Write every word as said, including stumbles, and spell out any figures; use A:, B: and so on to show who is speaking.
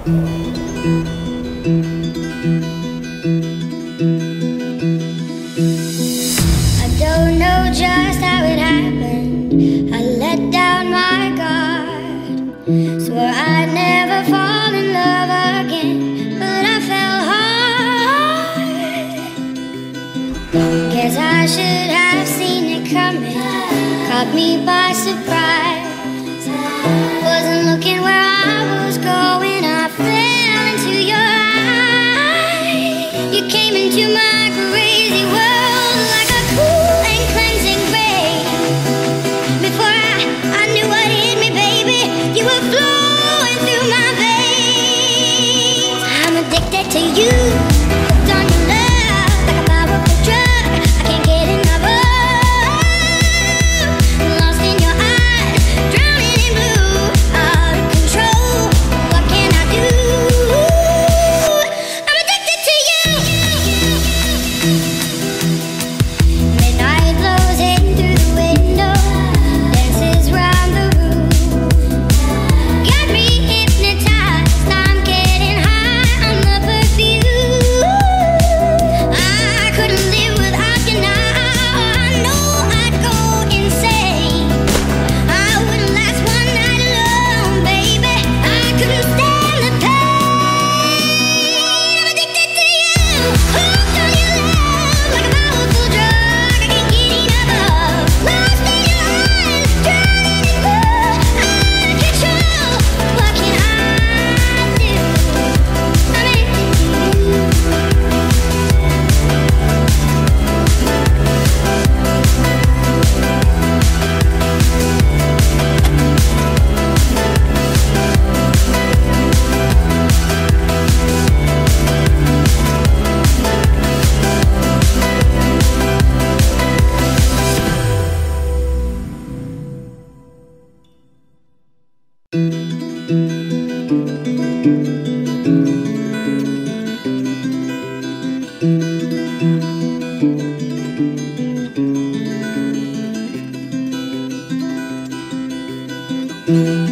A: I don't know just how it happened. I let down my guard, swore I'd never fall in love again, but I fell hard. Guess I should have seen it coming, caught me by surprise. Wasn't looking where I was going, I fell into your eyes. You came into my crazy world like a cool and cleansing rain. Before I, I knew what hit me, baby, you were flowing through my veins. I'm addicted to you, hooked on your love like a powerful drug. I can't get enough of. Lost in your eyes, drowning in blue, out of control. What can I do? I'm addicted to you. Midnight blows in through the window, dances round the room. Got me hypnotized, I'm getting high on the perfume. I couldn't live without you now, I know I'd go insane. I wouldn't last one night alone, baby, I couldn't stand the pain. I'm addicted to you, hooked on your love like a powerful drug. I can't get enough of. Lost in your eyes, drowning in blue, out of control. What can I do? I'm addicted to you.
B: Thank